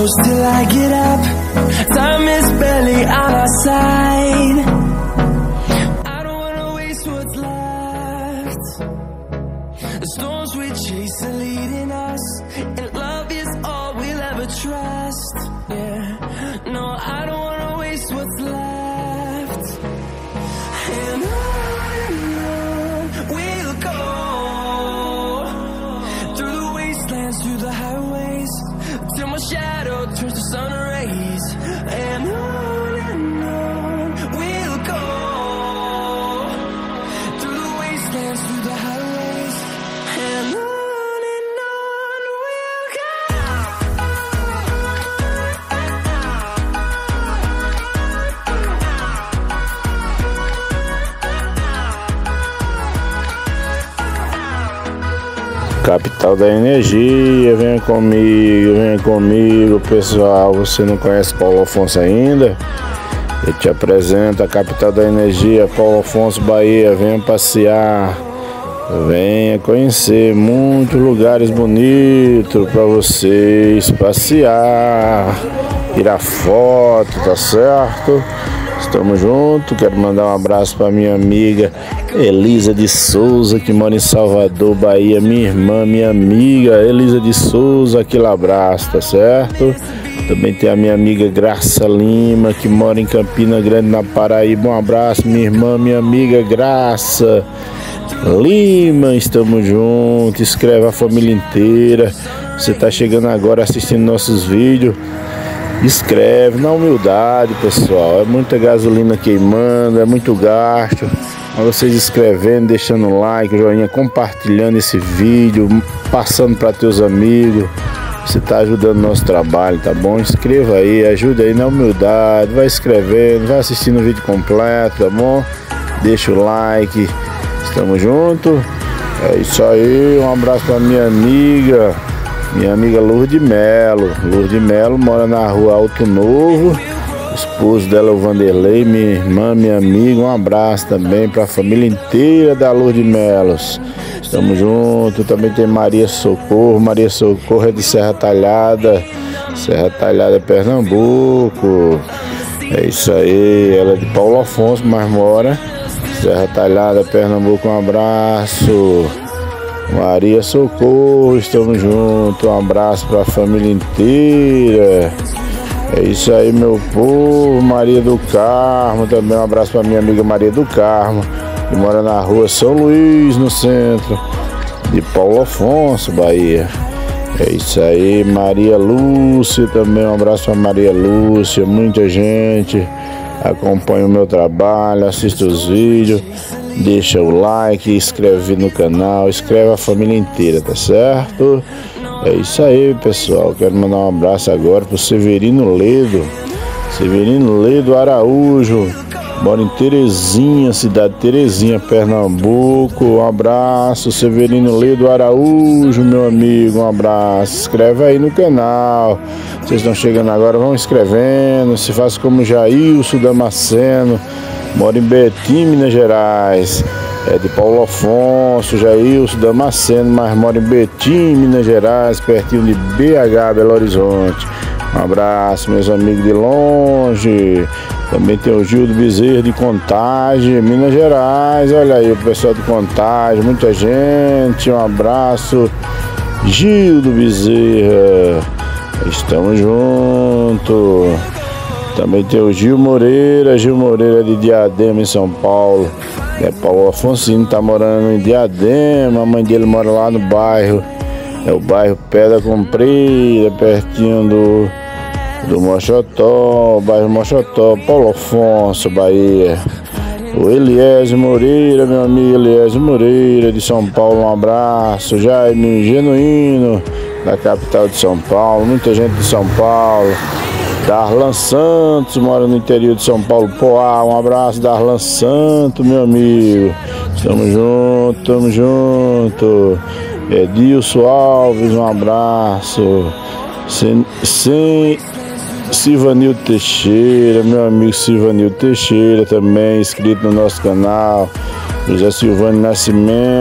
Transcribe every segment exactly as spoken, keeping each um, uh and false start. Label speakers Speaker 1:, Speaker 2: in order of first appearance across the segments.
Speaker 1: close till I get up. Time is barely on our side. I don't wanna waste what's left. The storms we chase are leading us, and love is all we'll ever trust. Yeah, no, I don't wanna waste what's left. And on and on we'll go, through the wastelands, through the highways, till my shadow turns to sun rays. And on and on we'll go, through the wastelands, through the highways, and on.
Speaker 2: Capital da Energia, venha comigo, venha comigo, pessoal. Você não conhece Paulo Afonso ainda? Eu te apresento a Capital da Energia, Paulo Afonso, Bahia. Venha passear, venha conhecer muitos lugares bonitos para vocês passear, tirar foto, tá certo? Estamos juntos. Quero mandar um abraço para minha amiga Elisa de Souza, que mora em Salvador, Bahia. Minha irmã, minha amiga Elisa de Souza, aquele abraço, tá certo? Também tem a minha amiga Graça Lima, que mora em Campina Grande, na Paraíba. Um abraço, minha irmã, minha amiga Graça Lima. Estamos juntos. Escreve a família inteira. Você tá chegando agora assistindo nossos vídeos, escreve na humildade, pessoal. É muita gasolina queimando, é muito gasto. Mas vocês escrevendo, deixando like, joinha, compartilhando esse vídeo, passando para teus amigos, você tá ajudando o nosso trabalho, tá bom? Escreva aí, ajuda aí na humildade, vai escrevendo, vai assistindo o vídeo completo, tá bom? Deixa o like. Estamos juntos. É isso aí. Um abraço para minha amiga Minha amiga Lourdes Melo. Lourdes Melo mora na rua Alto Novo. O esposo dela é o Vanderlei, minha irmã, minha amiga. Um abraço também para a família inteira da Lourdes Melos. Estamos juntos. Também tem Maria Socorro. Maria Socorro é de Serra Talhada. Serra Talhada, Pernambuco. É isso aí. Ela é de Paulo Afonso, mas mora Serra Talhada, Pernambuco. Um abraço. Maria Socorro, estamos juntos. Um abraço para a família inteira. É isso aí, meu povo. Maria do Carmo, também um abraço para minha amiga Maria do Carmo, que mora na rua São Luís, no centro de Paulo Afonso, Bahia. É isso aí. Maria Lúcia também, um abraço para Maria Lúcia. Muita gente acompanha o meu trabalho, assiste os vídeos, deixa o like, inscreve no canal, escreve a família inteira, tá certo? É isso aí, pessoal. Quero mandar um abraço agora pro Severino Ledo. Severino Ledo Araújo, mora em Terezinha, cidade de Terezinha, Pernambuco. Um abraço, Severino Ledo Araújo, meu amigo. Um abraço. Escreve aí no canal. Vocês estão chegando agora, vão escrevendo. Se faz como Jailson Damasceno, mora em Betim, Minas Gerais. É de Paulo Afonso, Jailson Damasceno, mas mora em Betim, Minas Gerais, pertinho de B H, Belo Horizonte. Um abraço, meus amigos de longe. Também tem o Gildo Bezerra de Contagem, Minas Gerais. Olha aí o pessoal de Contagem, muita gente. Um abraço, Gildo Bezerra. Estamos juntos. Também tem o Gil Moreira, Gil Moreira de Diadema, em São Paulo. É, Paulo Afonsino tá morando em Diadema, a mãe dele mora lá no bairro, é o bairro Pedra Comprida, pertinho do, do Mochotó, bairro Mochotó, Paulo Afonso, Bahia. O Eliésio Moreira, meu amigo Eliésio Moreira de São Paulo, um abraço. Jaime Genuíno, da capital de São Paulo, muita gente de São Paulo. Darlan Santos, mora no interior de São Paulo, Poá. Um abraço, Darlan Santos, meu amigo. Estamos juntos, estamos juntos. Edilson Alves, um abraço. Sem, sem Silvanil Teixeira, meu amigo Silvanil Teixeira, também inscrito no nosso canal. José Silvano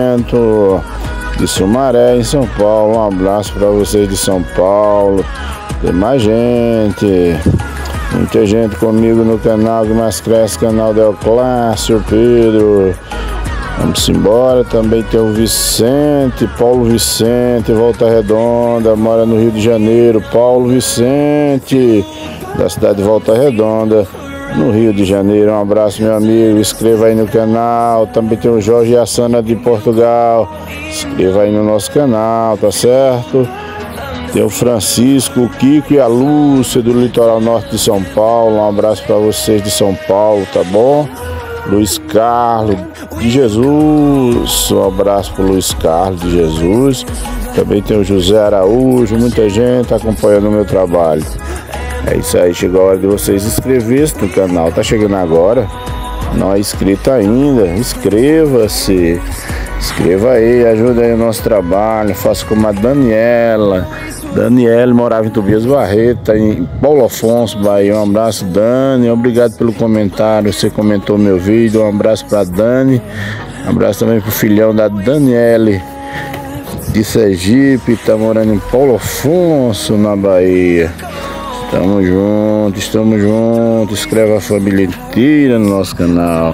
Speaker 2: Nascimento, de Sumaré, em São Paulo. Um abraço para vocês de São Paulo. Tem mais gente. Muita gente comigo no canal que mais cresce, canal Del Clássio, Pedro. Vamos embora. Também tem o Vicente, Paulo Vicente, Volta Redonda, mora no Rio de Janeiro. Paulo Vicente, da cidade de Volta Redonda, no Rio de Janeiro. Um abraço, meu amigo. Inscreva aí no canal. Também tem o Jorge e a Sana de Portugal. Inscreva aí no nosso canal, tá certo? Tem o Francisco, o Kiko e a Lúcia do litoral norte de São Paulo. Um abraço para vocês de São Paulo, tá bom? Luiz Carlos de Jesus. Um abraço para o Luiz Carlos de Jesus. Também tem o José Araújo. Muita gente acompanhando o meu trabalho. É isso aí, chegou a hora de vocês inscrever-se no canal. Tá chegando agora? Não é inscrito ainda? Inscreva-se. Inscreva aí, ajuda aí o nosso trabalho. Faça como a Daniela. Daniela morava em Tobias Barreto, em Paulo Afonso, Bahia. Um abraço, Dani. Obrigado pelo comentário. Você comentou meu vídeo. Um abraço para Dani. Um abraço também pro filhão da Daniele de Sergipe. Tá morando em Paulo Afonso, na Bahia. Tamo junto, estamos juntos. Inscreva a família inteira no nosso canal.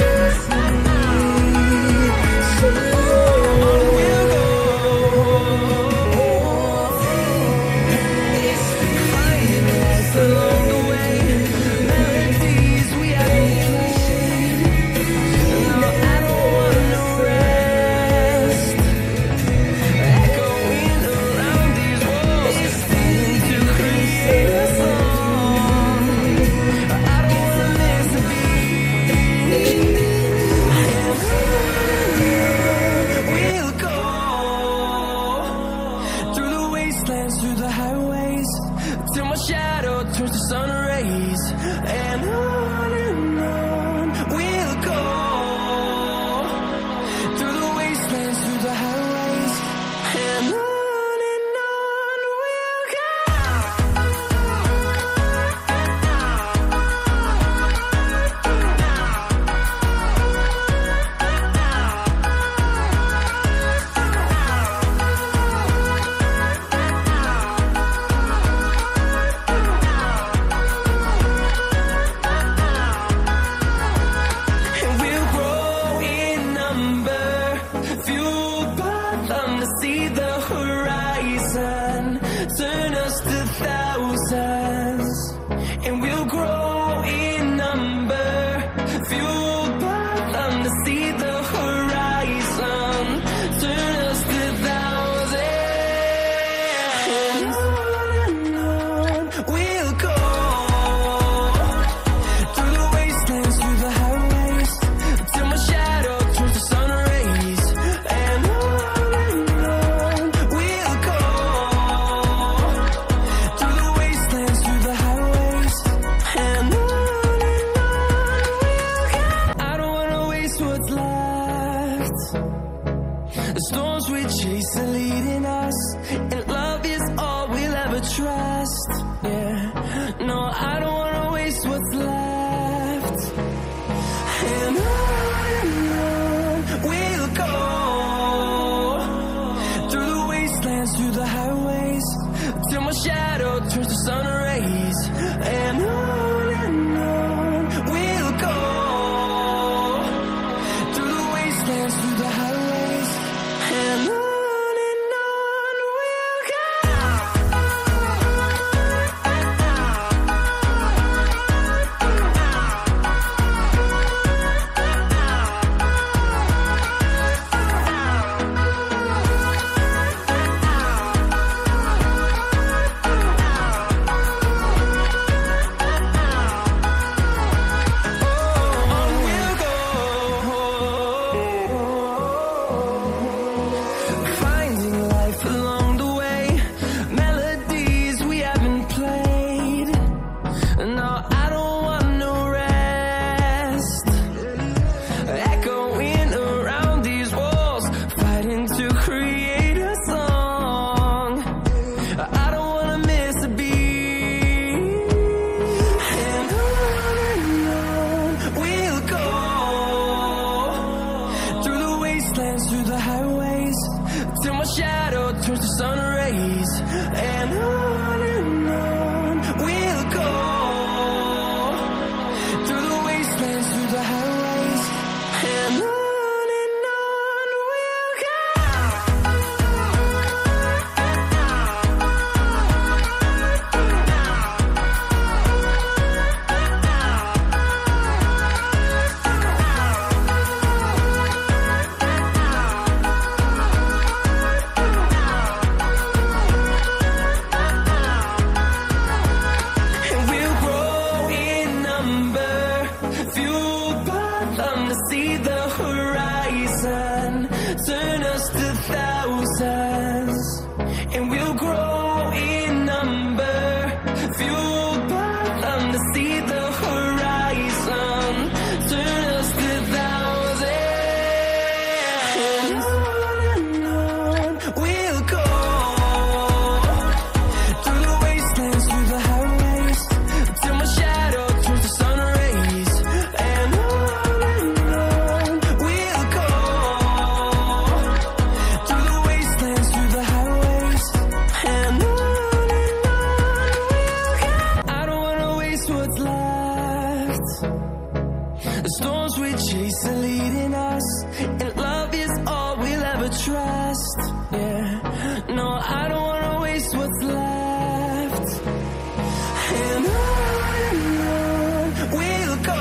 Speaker 1: Oh, The storms we chase are leading us, and love is all we'll ever trust. Yeah, no, I don't wanna waste what's left. And on and on we'll go, through the wastelands, through the highways, till my shadow turns to sun rays. And on and on we'll go, through the wastelands, through the highways, and on. Through the highways, till my shadow turns to sun rays. And on and on we'll go, through the wastelands, through the highways, and on and on we'll go. See the horizon turn us to thousands, and we'll grow in number, fueled by them to see the horizon turn us to thousands. And on and on we'll go, through the wastelands, through the highways, till my shadow turns to sun rays. And on the storms we chase are leading us, and love is all we'll ever trust. Yeah, no, I don't wanna waste what's left. And on and on we'll go,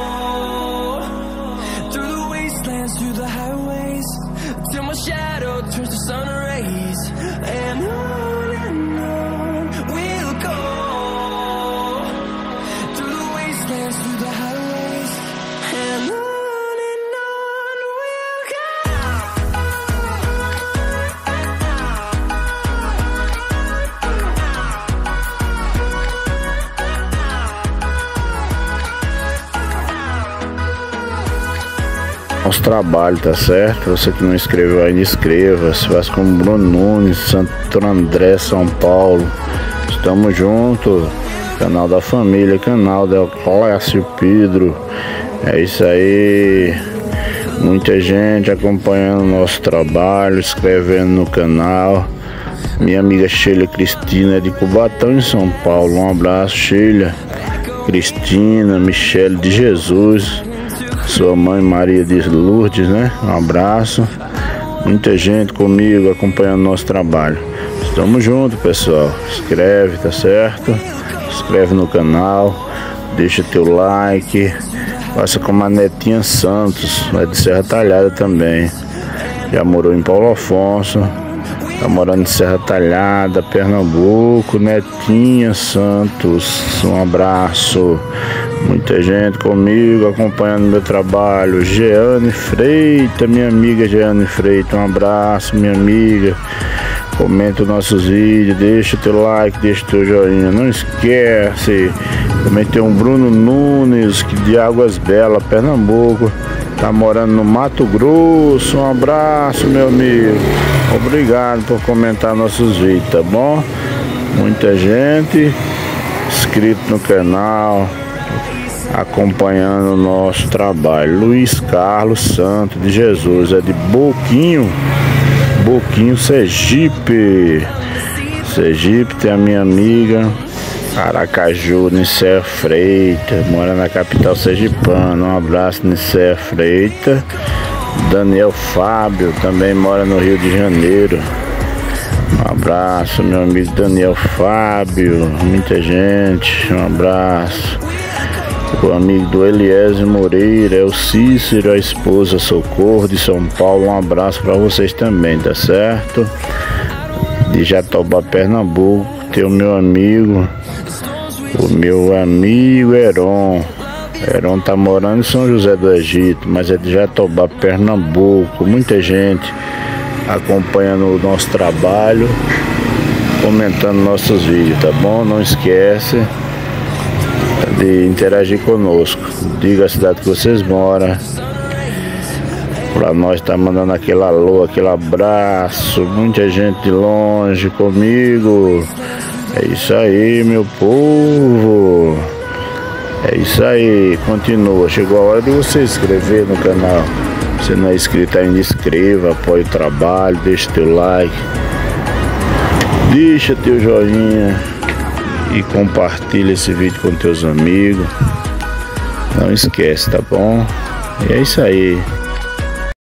Speaker 1: through the wastelands, through the highways, till my shadow turns to sun rays. And on and on we'll go, through the wastelands, through the highways, and on and on we'll go.
Speaker 2: Nosso trabalho, tá certo? Você que não inscreveu ainda, inscreva-se. Faz como Bruno Nunes, Santo André, São Paulo. Estamos juntos. Canal da família, canal da Clássio Pedro. É isso aí. Muita gente acompanhando o nosso trabalho, escrevendo no canal. Minha amiga Sheila Cristina de Cubatão, em São Paulo. Um abraço, Sheila, Cristina, Michele de Jesus, sua mãe Maria de Lourdes, né? Um abraço. Muita gente comigo acompanhando nosso trabalho. Estamos juntos, pessoal. Inscreve, tá certo? Inscreve no canal, deixa teu like. Faça como a Netinha Santos, é de Serra Talhada também. Já morou em Paulo Afonso, tá morando em Serra Talhada, Pernambuco. Netinha Santos, um abraço. Muita gente comigo acompanhando meu trabalho. Jeane Freitas, minha amiga Jeane Freitas, um abraço, minha amiga. Comenta os nossos vídeos, deixa teu like, deixa teu joinha. Não esquece, também tem um Bruno Nunes, que de Águas Belas, Pernambuco. tá morando no Mato Grosso. Um abraço, meu amigo. Obrigado por comentar nossos vídeos, tá bom? Muita gente inscrito no canal, acompanhando o nosso trabalho. Luiz Carlos Santos de Jesus, é de Boquinho, Boquinho, Sergipe. Sergipe. Tem a minha amiga Aracaju, Nicéia Freitas, mora na capital sergipana. Um abraço, Nicéia Freitas. Daniel Fábio também mora no Rio de Janeiro. Um abraço, meu amigo Daniel Fábio. Muita gente, um abraço. O amigo do Eliésio Moreira, é o Cícero, a esposa Socorro de São Paulo. Um abraço para vocês também, tá certo? De Jatobá, Pernambuco, tem o meu amigo, o meu amigo Heron. Heron tá morando em São José do Egito, mas é de Jatobá, Pernambuco. Muita gente acompanhando o nosso trabalho, comentando nossos vídeos, tá bom? Não esquece de interagir conosco. Diga a cidade que vocês moram, pra nós tá mandando aquele alô, aquele abraço. Muita gente de longe comigo. É isso aí, meu povo. É isso aí, continua. Chegou a hora de você se inscrever no canal. Se não é inscrito ainda, inscreva, apoie o trabalho, deixa teu like, deixa teu joinha e compartilha esse vídeo com teus amigos. Não esquece, tá bom? E é isso aí.